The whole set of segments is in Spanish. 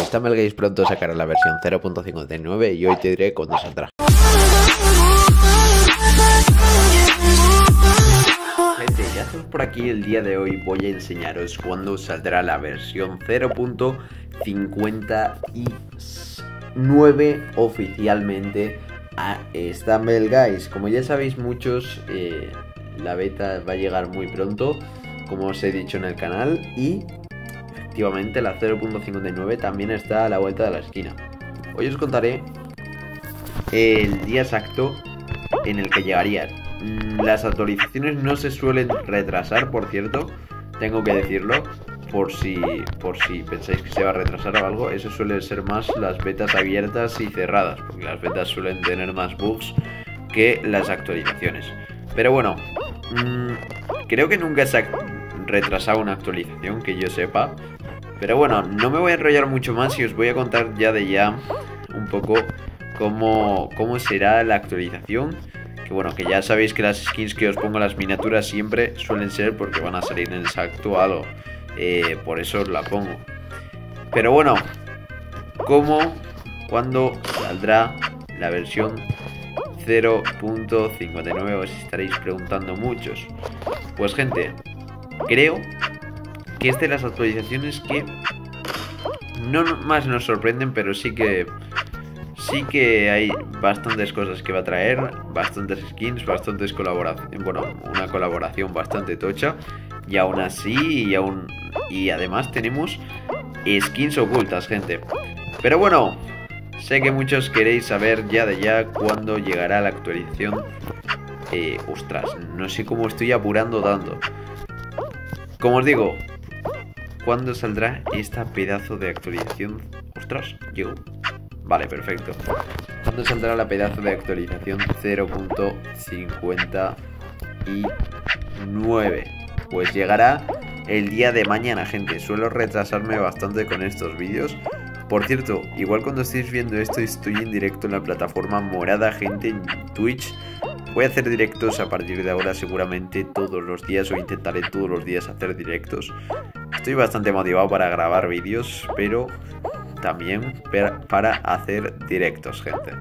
Stumbleguys pronto sacará la versión 0.59 y hoy te diré cuándo saldrá. Gente, ya estamos por aquí. El día de hoy voy a enseñaros cuándo saldrá la versión 0.59 oficialmente a Stumbleguys. Como ya sabéis muchos, la beta va a llegar muy pronto, como os he dicho en el canal, y efectivamente la 0.59 también está a la vuelta de la esquina. Hoy os contaré el día exacto en el que llegaría. Las actualizaciones no se suelen retrasar, por cierto, tengo que decirlo, por si pensáis que se va a retrasar o algo. Eso suele ser más las betas abiertas y cerradas, porque las betas suelen tener más bugs que las actualizaciones. Pero bueno, creo que nunca se ha retrasado una actualización que yo sepa. Pero bueno, no me voy a enrollar mucho más y os voy a contar ya un poco cómo será la actualización. Que bueno, que ya sabéis que las skins que os pongo, las miniaturas, siempre suelen ser porque van a salir en exacto algo. Por eso os la pongo. Pero bueno, ¿cuándo saldrá la versión 0.59? Os estaréis preguntando muchos. Pues gente, creo que es de las actualizaciones que no más nos sorprenden, pero sí que hay bastantes cosas que va a traer, bastantes skins, bastantes colaboraciones, bueno, una colaboración bastante tocha, y aún así, y además tenemos skins ocultas, gente. Pero bueno, sé que muchos queréis saber ya cuándo llegará la actualización. Ostras, no sé cómo estoy apurando tanto. Como os digo, ¿cuándo saldrá esta pedazo de actualización? Ostras, llegó. Vale, perfecto. ¿Cuándo saldrá la pedazo de actualización 0.59? Pues llegará el día de mañana, gente. Suelo retrasarme bastante con estos vídeos. Por cierto, igual cuando estéis viendo esto, estoy en directo en la plataforma morada, gente, en Twitch. Voy a hacer directos a partir de ahora seguramente todos los días, o intentaré todos los días hacer directos. Estoy bastante motivado para grabar vídeos, pero también para hacer directos, gente.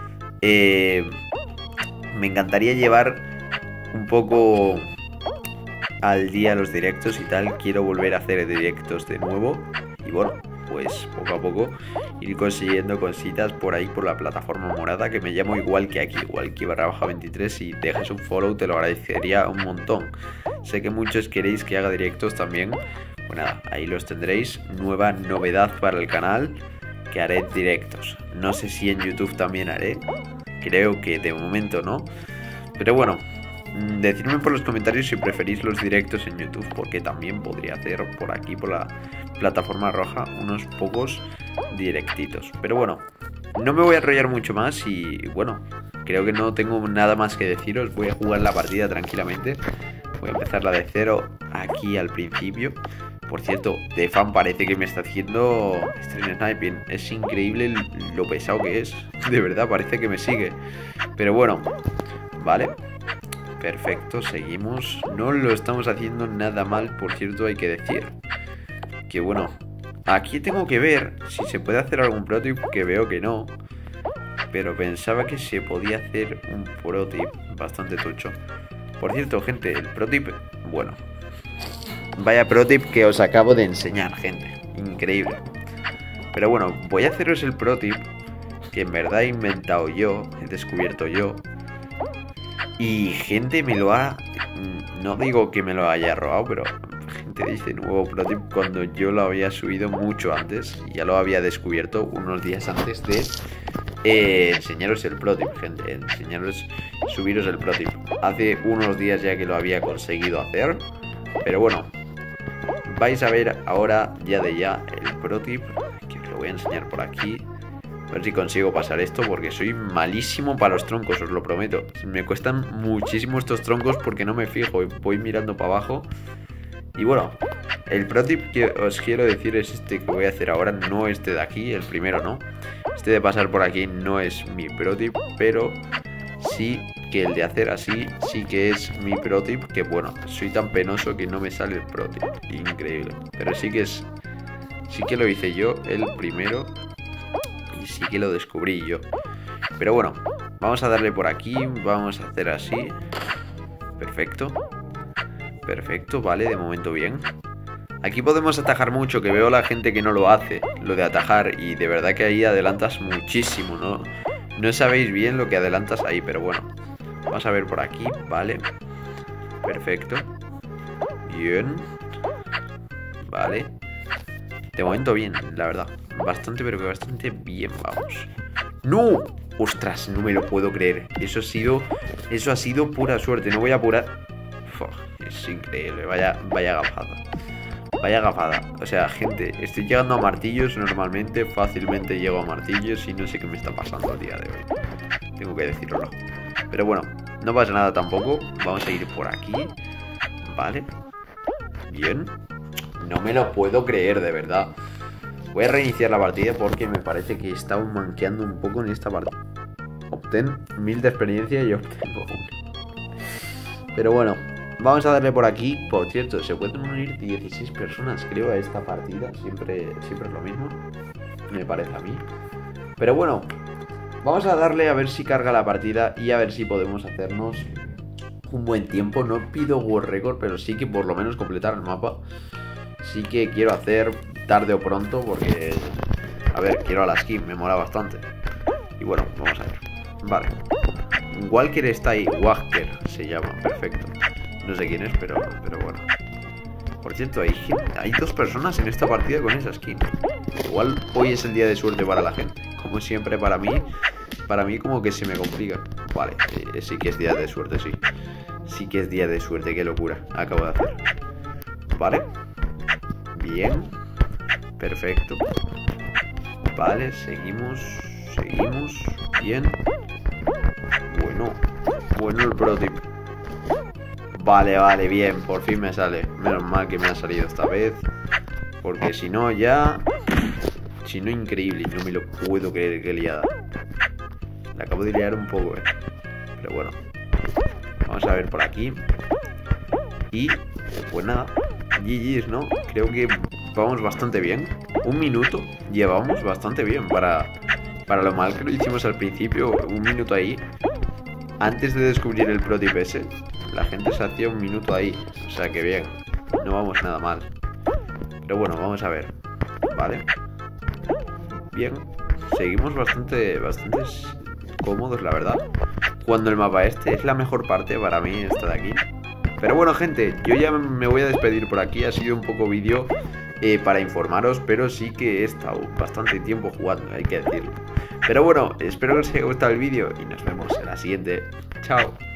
Me encantaría llevar un poco al día los directos y tal. Quiero volver a hacer directos de nuevo. Y bueno, pues poco a poco ir consiguiendo cositas por ahí, por la plataforma morada, que me llamo igual que aquí, igual que _23. Si dejas un follow te lo agradecería un montón. Sé que muchos queréis que haga directos también. Pues nada, ahí los tendréis. Nueva novedad para el canal, que haré directos. No sé si en YouTube también haré. Creo que de momento no. Pero bueno, decidme por los comentarios si preferís los directos en YouTube, porque también podría hacer por aquí, por la plataforma roja, unos pocos directitos. Pero bueno, no me voy a enrollar mucho más y bueno, creo que no tengo nada más que deciros. Voy a jugar la partida tranquilamente. Voy a empezar la de cero aquí al principio. Por cierto, de fan parece que me está haciendo stream sniping. Es increíble lo pesado que es. De verdad, parece que me sigue. Pero bueno, vale. Perfecto, seguimos. No lo estamos haciendo nada mal, por cierto, hay que decir. Que bueno, aquí tengo que ver si se puede hacer algún protip, que veo que no. Pero pensaba que se podía hacer un protip bastante tocho. Por cierto, gente, el protip, bueno, vaya protip que os acabo de enseñar, gente. Increíble. Pero bueno, voy a haceros el protip que en verdad he inventado yo, he descubierto yo. Y gente me lo ha... No digo que me lo haya robado, pero gente dice nuevo protip cuando yo lo había subido mucho antes. Ya lo había descubierto unos días antes de enseñaros el protip, gente. Subiros el protip. Hace unos días ya que lo había conseguido hacer. Pero bueno, vais a ver ahora ya el protip, que os lo voy a enseñar por aquí. A ver si consigo pasar esto, porque soy malísimo para los troncos, os lo prometo. Me cuestan muchísimo estos troncos porque no me fijo y voy mirando para abajo. Y bueno, el protip que os quiero decir es este que voy a hacer ahora, no este de aquí, el primero no. Este de pasar por aquí no es mi protip, pero sí que el de hacer así sí que es mi protip. Que bueno, soy tan penoso que no me sale el protip. Increíble. Pero sí que es Sí que lo hice yo el primero. Y sí que lo descubrí yo. Pero bueno, vamos a darle por aquí. Vamos a hacer así. Perfecto. Perfecto, vale, de momento bien. Aquí podemos atajar mucho, que veo la gente que no lo hace, lo de atajar, y de verdad que ahí adelantas muchísimo, ¿no? No sabéis bien lo que adelantas ahí, pero bueno. Vamos a ver por aquí, vale. Perfecto. Bien. Vale. De momento bien, la verdad. Bastante, pero que bastante bien, vamos. ¡No! ¡Ostras! No me lo puedo creer. Eso ha sido pura suerte. No voy a apurar. Uf, es increíble. Vaya gafada. Vaya gafada. O sea, gente, estoy llegando a martillos normalmente. Fácilmente llego a martillos y no sé qué me está pasando el día de hoy. Tengo que decirlo. Pero bueno, no pasa nada tampoco. Vamos a ir por aquí. Vale. Bien. No me lo puedo creer, de verdad. Voy a reiniciar la partida porque me parece que he estado manqueando un poco en esta partida. Obtén 1000 de experiencia y obtengo 1. Pero bueno, vamos a darle por aquí. Por cierto, se pueden unir 16 personas, creo, a esta partida. Siempre es lo mismo, me parece a mí. Pero bueno, vamos a darle a ver si carga la partida y a ver si podemos hacernos un buen tiempo. No pido World Record, pero sí que por lo menos completar el mapa. Sí que quiero hacer tarde o pronto porque, a ver, quiero a la skin, me mola bastante. Y bueno, vamos a ver. Vale. Walker está ahí, Walker se llama, perfecto. No sé quién es, pero bueno. Por cierto, hay 2 personas en esta partida con esa skin. Igual hoy es el día de suerte para la gente. Como siempre para mí como que se me complica. Vale, sí que es día de suerte, sí. Sí que es día de suerte, qué locura acabo de hacer. Vale. Bien. Perfecto. Vale, seguimos. Bien. Bueno el pro tip. Vale, bien, por fin me sale. Menos mal que me ha salido esta vez. Porque si no ya... Si no, increíble, no me lo puedo creer, qué liada. La acabo de liar un poco, pero bueno. Vamos a ver por aquí. Y pues nada, GG's, ¿no? Creo que vamos bastante bien. 1 minuto llevamos bastante bien para lo mal que lo hicimos al principio. 1 minuto ahí. Antes de descubrir el pro tip ese, la gente se hacía 1 minuto ahí. O sea que bien, no vamos nada mal. Pero bueno, vamos a ver. Vale. Bien, seguimos bastante cómodos, la verdad. Cuando el mapa este es la mejor parte para mí, esta de aquí. Pero bueno, gente, yo ya me voy a despedir por aquí. Ha sido un poco vídeo para informaros, pero sí que he estado bastante tiempo jugando, hay que decirlo. Pero bueno, espero que os haya gustado el vídeo y nos vemos en la siguiente. Chao.